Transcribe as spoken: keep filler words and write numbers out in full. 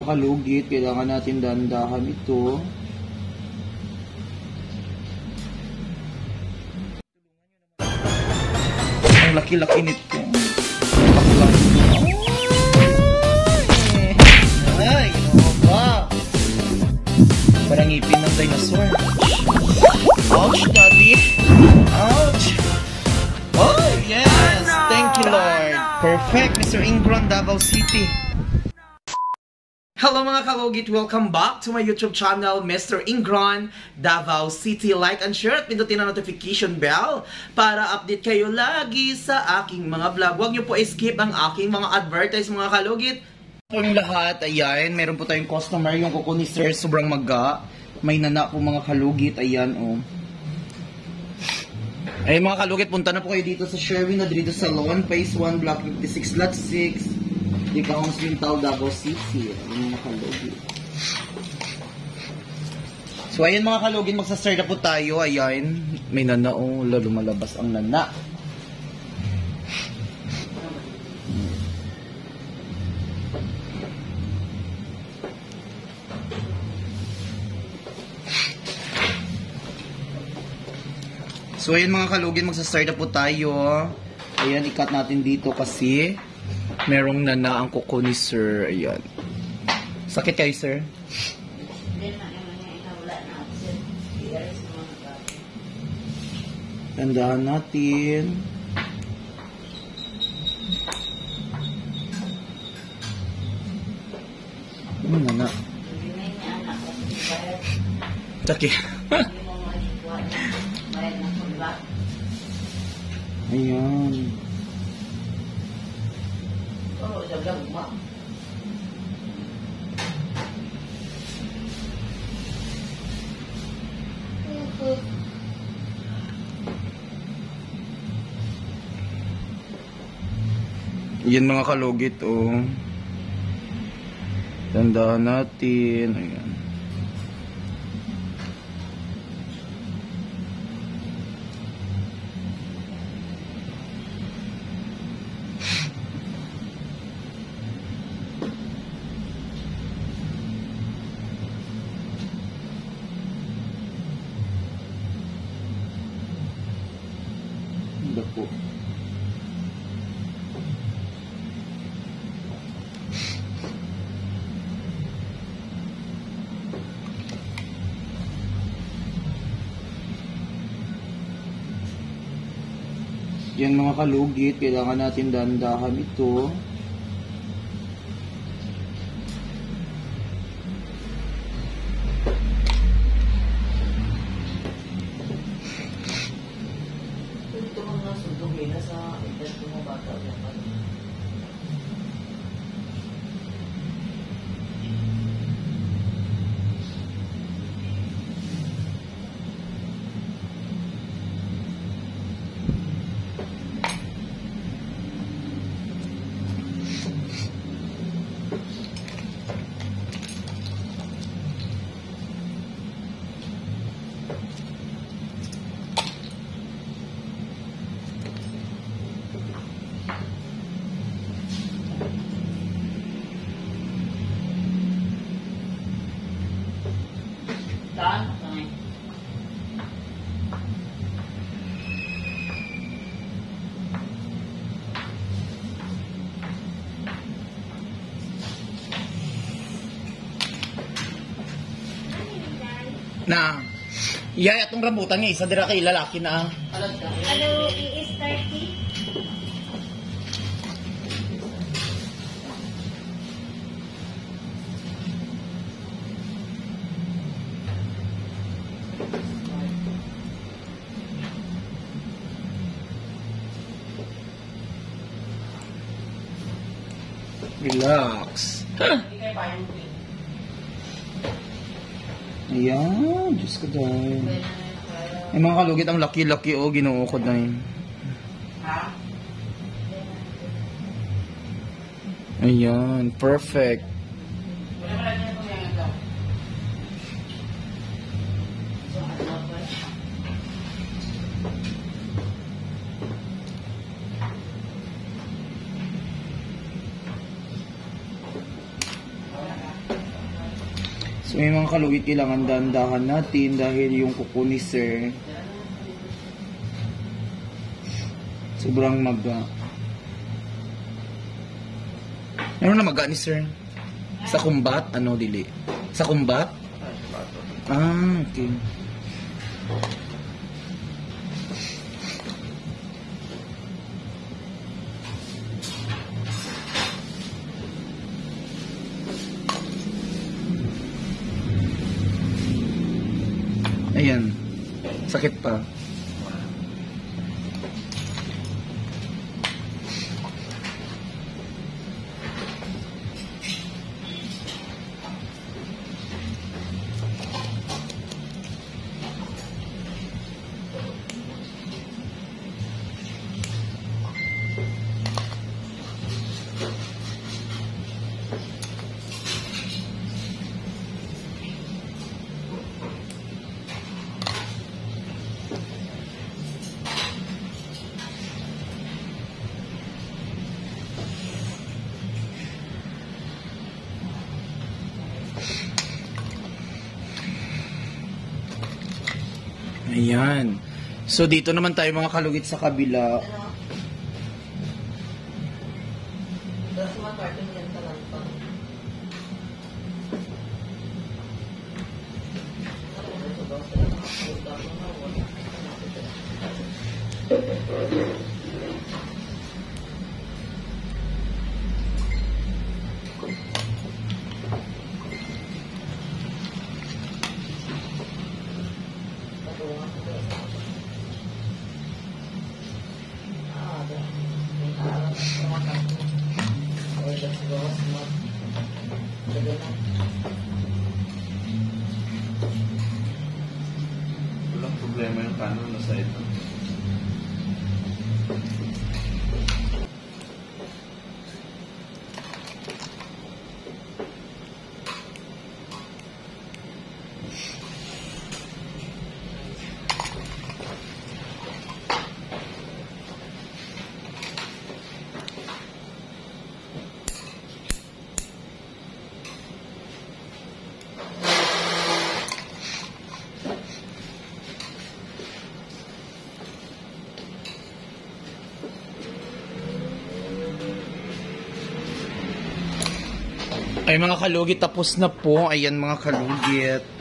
kalugit, kailangan natin dandahan ito. Ang laki-laki nito. Ay, ginawa ba? Parang ngipin ng dinosaur. Ouch, daddy. Ouch. Oh, yes. Thank you, Lord. Perfect, Mister Ingrown, Davao City. Hello mga kalugit! Welcome back to my YouTube channel, Mister Ingrown, Davao City. Like and share at pindutin ang notification bell para update kayo lagi sa aking mga vlog. Huwag niyo po skip ang aking mga advertise mga kalugit. Ang lahat, ayan, meron po tayong customer, yung kuko ni Sir, sobrang maga. May nana po mga kalugit, ayan o. Oh. Ay mga kalugit, punta na po kayo dito sa Sherwin Adrido Salon, Phase one, Block fifty-six, Lot six. Ikaw ang Swintal, Davao City. Ayun mga kalugit. So ayun mga kalugit, magsastart na po tayo. Ayan, may nana o, oh, lumalabas ang nana. So ayun mga kalugit, magsastart na po tayo. Ayan, ikat natin dito kasi merong nana ang kuko ni Sir. Ayan. Sakit kayo, Sir? Tandaan natin. Ano nana? Sakit. Ayan. Oh, jaga mak. Yan mga kalugit, oh. Tandaan natin. Ayan. Po. Yan mga kalugit, kailangan natin dandahan ito. Na, iya atong rambutan nga isa dira kay lalaki na. Ano, is thirty? Relax. Ayan, Diyos ko dahil. Ay mga kalugit, ang laki-laki o, ginuukod na yun. Ayan, perfect. So may mga kalugit kailangan dahan-dahan natin dahil yung kuko ni sir sobrang maga. Ano na maga ni sir? Sa kumbat? Ano dili? Sa kumbat? Ah, okay. Ayan. Sakit pa. Ayan. So, dito naman tayo mga kalugit sa kabila. Walang problema yung kanon na sa ito. Ay mga kalugit, tapos na po. Ayan mga kalugit.